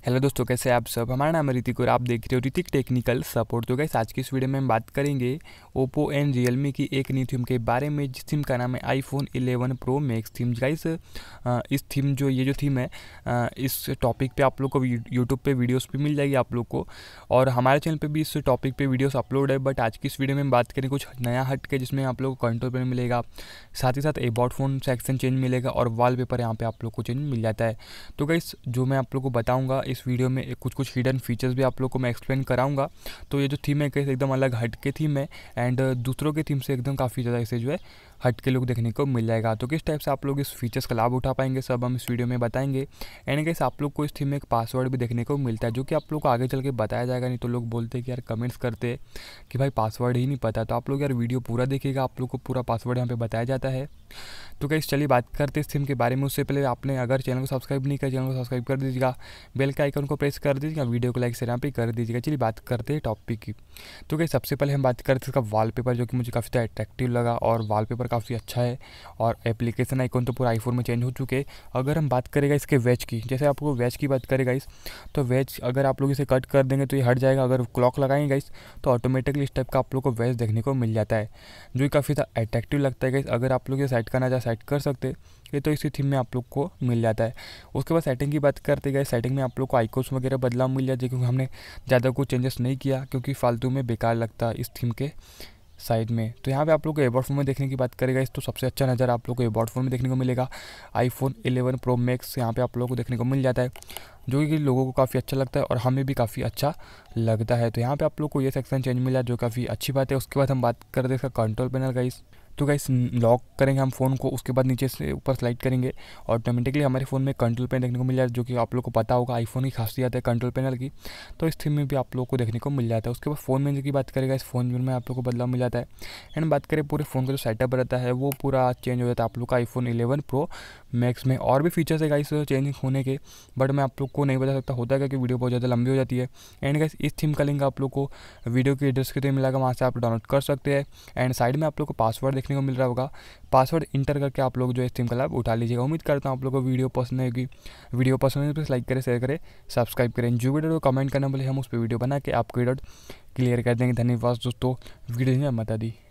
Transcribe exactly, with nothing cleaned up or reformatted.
Hello दोस्तों, कैसे हैं आप सब। हमारा नाम है ऋतिक और आप देख रहे हो ऋतिक टेक्निकल सपोर्ट। तो गाइस आज की इस वीडियो में हम बात करेंगे ओप्पो एंड रियलमी की एक न्यू थीम के बारे में, जिस थीम का नाम है iPhone eleven pro max theme. Guys इस थीम जो ये जो थीम है, इस टॉपिक पे आप लोग को यूट्यूब पे वीडियोस भी मिल जाएगी आप लोग को, और हमारे चैनल पे भी इस टॉपिक पे वीडियोस अपलोड है। बट आज की इस वीडियो में हम बात करें कुछ नया हट के, जिसमें आप लोग को कंट्रोल पैनल मिलेगा, साथ ही साथ अबाउट फोन सेक्शन चेंज मिलेगा और वॉलपेपर यहाँ पे आप लोग को चेंज मिल जाता है। तो गाइस जो मैं आप लोग को बताऊँगा इस वीडियो में, कुछ कुछ हिडन फीचर्स भी आप लोग को मैं एक्सप्लेन कराऊंगा। तो ये जो थीम है कैसे एकदम अलग हट के थीम है, एंड दूसरों के थीम से एकदम काफ़ी ज़्यादा इसे जो है हट के लोग देखने को मिल जाएगा। तो किस टाइप से आप लोग इस फीचर्स का लाभ उठा पाएंगे, सब हम इस वीडियो में बताएंगे। एंड कैसे आप लोग को इस थीम में एक पासवर्ड भी देखने को मिलता है, जो कि आप लोग को आगे चल के बताया जाएगा। नहीं तो लोग बोलते हैं कि यार कमेंट्स करते कि भाई पासवर्ड ही नहीं पता। तो आप लोग यार वीडियो पूरा देखिएगा, आप लोग को पूरा पासवर्ड यहाँ पे बताया जाता है। तो गाइस चलिए बात करते हैं इस थीम के बारे में। उससे पहले आपने अगर चैनल को सब्सक्राइब नहीं किया, चैनल को सब्सक्राइब कर दीजिएगा, बेल के आइकन को प्रेस कर दीजिएगा, वीडियो को लाइक शेयर यहाँ पे कर दीजिएगा। चलिए बात करते हैं टॉपिक की। तो गाइस सबसे पहले हम बात करते हैं इसका वॉलपेपर, जो कि मुझे काफ़ी ज़्यादा अट्रैक्टिव लगा और वॉलपेपर काफ़ी अच्छा है। और एप्लीकेशन आइकन तो पूरा आईफोन में चेंज हो चुके हैं। अगर हम बात करेगा इसके वेज की, जैसे आपको वेज की बात करेगा इस, तो वेज अगर आप लोग इसे कट कर देंगे तो ये हट जाएगा। अगर क्लॉक लगाएंगे गाइस तो ऑटोमेटिकली इस टाइप का आप लोग को वेज देखने को मिल जाता है, जो कि काफ़ी ज़्यादा अट्रैक्टिव लगता है गाइस। अगर आप लोग ये सेट करना चाहे सेट कर सकते, ये तो इसी थीम में आप लोग को मिल जाता है। उसके बाद सेटिंग की बात करते गए, सेटिंग में आप लोग को आइकॉन्स वगैरह बदलाव मिल जाते हैं, क्योंकि हमने ज़्यादा कुछ चेंजेस नहीं किया, क्योंकि फालतू में बेकार लगता है इस थीम के साइड में। तो यहाँ पे आप लोग को अबाउट फोन में देखने की बात करेगा इस, तो सबसे अच्छा नज़र आप लोग को अबाउट फोन में देखने को मिलेगा। आईफोन इलेवन प्रो मैक्स यहाँ पे आप लोगों को देखने को मिल जाता है, जो कि लोगों को काफ़ी अच्छा लगता है और हमें भी काफ़ी अच्छा लगता है। तो यहाँ पे आप लोग को ये सेक्शन चेंज मिला, जो काफ़ी अच्छी बात है। उसके बाद हम बात करते हैं इसका कंट्रोल पैनल का इस, तो गाइस लॉक करेंगे हम फ़ोन को, उसके बाद नीचे से ऊपर स्लाइड करेंगे, ऑटोमेटिकली हमारे फ़ोन में कंट्रोल पैनल देखने को मिल जाता है, जो कि आप लोग को पता होगा आईफोन की खासियत है कंट्रोल पैनल की। तो इस थीम में भी आप लोग को देखने को मिल जाता है। उसके बाद फ़ोन मेन्यू की बात करेगा, इस फ़ोन मेन्यू में आप लोग को बदलाव मिल जाता है। एंड बात करें पूरे फ़ोन का जो सेटअप रहता है वो पूरा चेंज हो जाता है आप लोग का आईफोन इलेवन प्रो मैक्स में। और भी फीचर्स है गाइस चेंज होने के, बट मैं आप लोग को नहीं बता सकता, होता है क्योंकि वीडियो बहुत ज़्यादा लंबी हो जाती है। एंड गाइस इस थीम का लिंक आप लोग को वीडियो के एड्रेस के लिए मिलेगा, वहाँ से आप डाउनलोड कर सकते हैं। एंड साइड में आप लोग को पासवर्ड देखने को मिल रहा होगा, पासवर्ड इंटर करके आप लोग जो इस थीम का लाभ उठा लीजिएगा। उम्मीद करता हूँ आप लोग को वीडियो पसंद आएगी। वीडियो पसंद है तो लाइक करें, शेयर करें, सब्सक्राइब करें। जो वीडियो को कमेंट करना बोले हम उस पर वीडियो बना के आपको डाउट क्लियर कर देंगे। धन्यवाद दोस्तों, वीडियो ने मता दी।